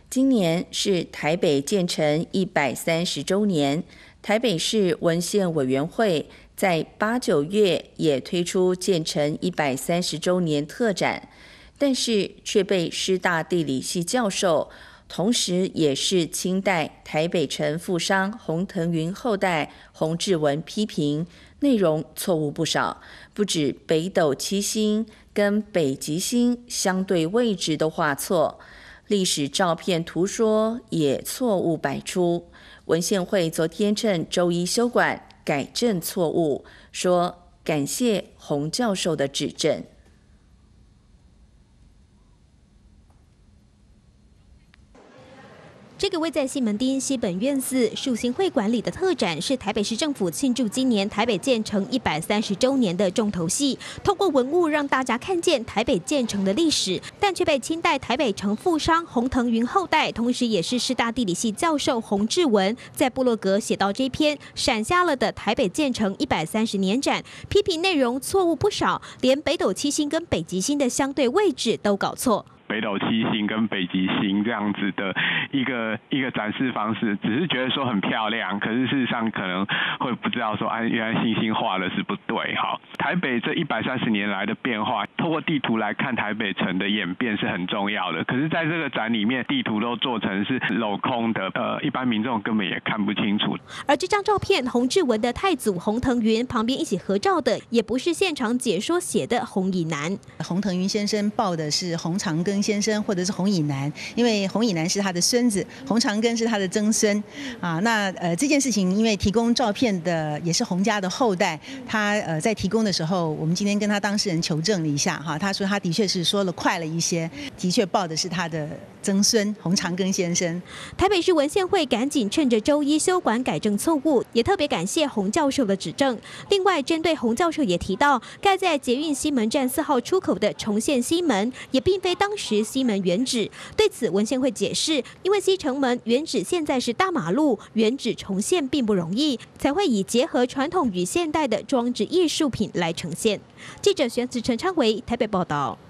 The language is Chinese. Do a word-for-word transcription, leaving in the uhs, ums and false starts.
今年是台北建成一百三十周年，台北市文献委员会在八九月也推出建成一百三十周年特展，但是却被师大地理系教授，同时也是清代台北城富商洪腾云后代洪志文批评，内容错误不少，不止北斗七星跟北极星相对位置都画错，历史照片图说也错误百出。文献会昨天趁周一休馆改正错误，说感谢洪教授的指正。 这个位在西门町西本院寺树兴会馆里的特展，是台北市政府庆祝今年台北建成一百三十周年的重头戏。透过文物让大家看见台北建成的历史，但却被清代台北城富商洪腾云后代，同时也是师大地理系教授洪志文在部落格写到这篇闪瞎了的台北建成一百三十年展，批评内容错误不少，连北斗七星跟北极星的相对位置都搞错。 北斗七星跟北极星这样子的一个一个展示方式，只是觉得说很漂亮，可是事实上可能会不知道说，哎，原来星星画的是不对。好，台北这一百三十年来的变化，透过地图来看台北城的演变是很重要的。可是在这个展里面，地图都做成是镂空的，呃，一般民众根本也看不清楚。 而这张照片，洪志文的太祖洪腾云旁边一起合照的，也不是现场解说写的洪以南。 洪腾云先生抱的是洪长庚先生或者是洪以南，因为洪以南是他的孙子，洪长庚是他的曾孙啊。那呃这件事情，因为提供照片的也是洪家的后代，他呃在提供的时候，我们今天跟他当事人求证了一下哈，他说他的确是说了快了一些，的确报的是他的曾孙洪长庚先生。 台北市文献会赶紧趁着周一休馆改正错误，也特别感谢洪教授的指正。另外，针对洪教授也提到，盖在捷运西门站四号出口的重现西门，也并非当时西门原址。对此，文献会解释，因为西城门原址现在是大马路，原址重现并不容易，才会以结合传统与现代的装置艺术品来呈现。记者玄子陈昌维台北报道。